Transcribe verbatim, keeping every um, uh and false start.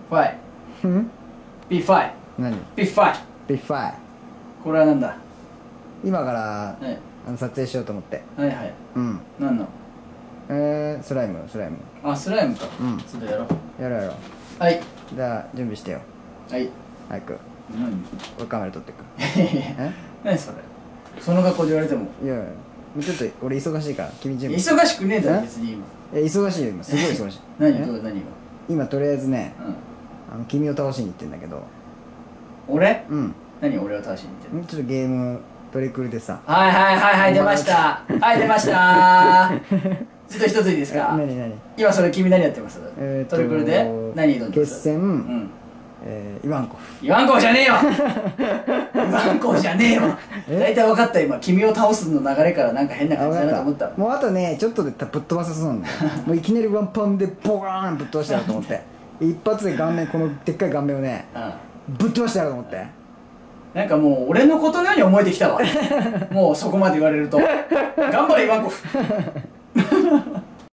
ファイうんビーファイ何？ ビーファイビッファイ。 これはなんだ。 今からはいあの撮影しようと思って。 はいはい。 うんなんの？ えー、スライムスライム。 あ、スライムか。 うんちょっとやろう。 やろうやろう。 はいじゃあ準備してよ。 はい。 早く。 何？ 俺カメラ撮ってく。え何それ。その学校で言われても。 いやいや、もうちょっと俺忙しいから君準備。 忙しくねえだろ別に今。 え忙しいよ今、すごい忙しい。 何えどう何が？ 今とりあえずね、 うん。 あの君を倒しに行ってんだけど。 俺？ うん何俺を倒しに行ってんの？ ちょっとゲームトリクルでさ。 はいはいはいはい出ました。はい出ましたー。ちょっと一ついいですえか？ 何何？ 今それ君何やってます？ えーとトリプルで何挑んでます？ 決戦、 うん。 えーイワンコフ。 イワンコじゃねえよ。イワンコじゃねえよ。 え大体分かった今君を倒すの流れからなんか変な感じだなと思った。 もうあとねちょっとでぶっ飛ばせそうなんだよもういきなりワンパンでボカーンぶっ飛ばしてやろうと思って一発で顔面このでっかい顔面をねうん。 ぶっ飛ばしてやろうと思って。 なんかもう俺のことのように思えてきたわ。もうそこまで言われると。頑張れイワンコフ。